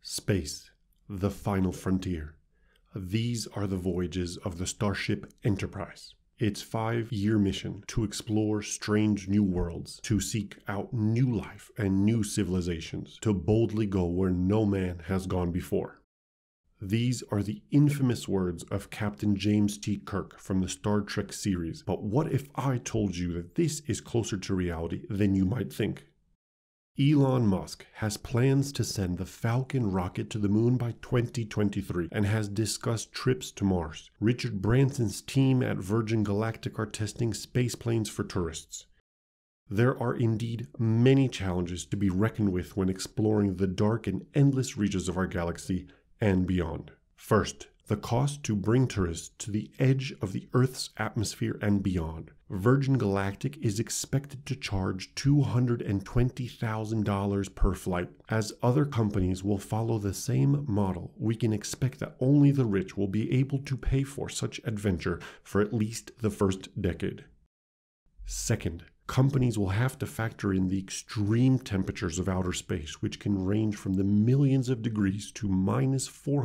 Space, the final frontier. These are the voyages of the Starship Enterprise. Its 5-year mission to explore strange new worlds, to seek out new life and new civilizations, to boldly go where no man has gone before. These are the infamous words of Captain James T. Kirk from the Star Trek series, but what if I told you that this is closer to reality than you might think? Elon Musk has plans to send the Falcon rocket to the moon by 2023 and has discussed trips to Mars. Richard Branson's team at Virgin Galactic are testing space planes for tourists. There are indeed many challenges to be reckoned with when exploring the dark and endless reaches of our galaxy and beyond. First, the cost to bring tourists to the edge of the Earth's atmosphere and beyond. Virgin Galactic is expected to charge $220,000 per flight. As other companies will follow the same model, we can expect that only the rich will be able to pay for such adventure for at least the first decade. Second, companies will have to factor in the extreme temperatures of outer space, which can range from the millions of degrees to minus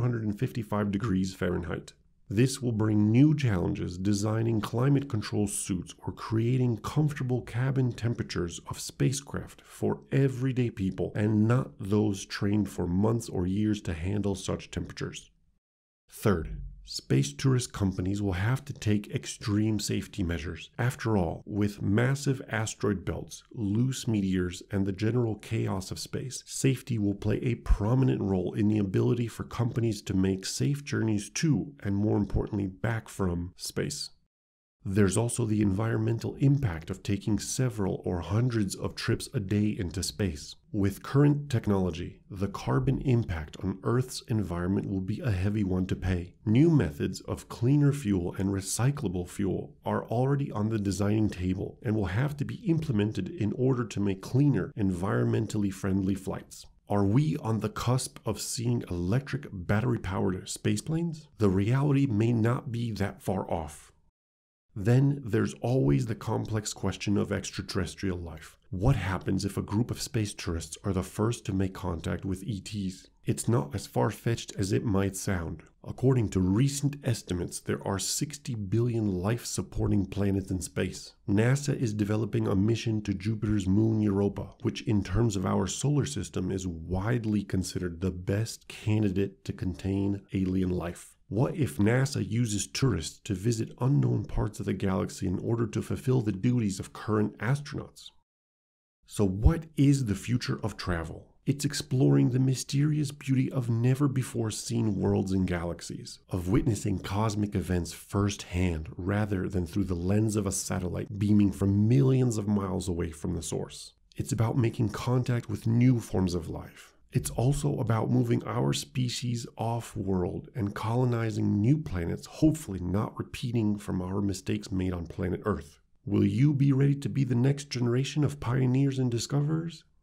455 degrees Fahrenheit. This will bring new challenges designing climate control suits or creating comfortable cabin temperatures of spacecraft for everyday people and not those trained for months or years to handle such temperatures. Third, space tourist companies will have to take extreme safety measures. After all, with massive asteroid belts, loose meteors, and the general chaos of space, safety will play a prominent role in the ability for companies to make safe journeys to, and more importantly, back from, space. There's also the environmental impact of taking several or hundreds of trips a day into space. With current technology, the carbon impact on Earth's environment will be a heavy one to pay. New methods of cleaner fuel and recyclable fuel are already on the designing table and will have to be implemented in order to make cleaner, environmentally friendly flights. Are we on the cusp of seeing electric battery-powered spaceplanes? The reality may not be that far off. Then there's always the complex question of extraterrestrial life. What happens if a group of space tourists are the first to make contact with ETs? It's not as far-fetched as it might sound. According to recent estimates, there are 60 billion life-supporting planets in space. NASA is developing a mission to Jupiter's moon Europa, which in terms of our solar system is widely considered the best candidate to contain alien life. What if NASA uses tourists to visit unknown parts of the galaxy in order to fulfill the duties of current astronauts? So what is the future of travel? It's exploring the mysterious beauty of never-before-seen worlds and galaxies, of witnessing cosmic events firsthand rather than through the lens of a satellite beaming from millions of miles away from the source. It's about making contact with new forms of life. It's also about moving our species off-world and colonizing new planets, hopefully not repeating from our mistakes made on planet Earth. Will you be ready to be the next generation of pioneers and discoverers?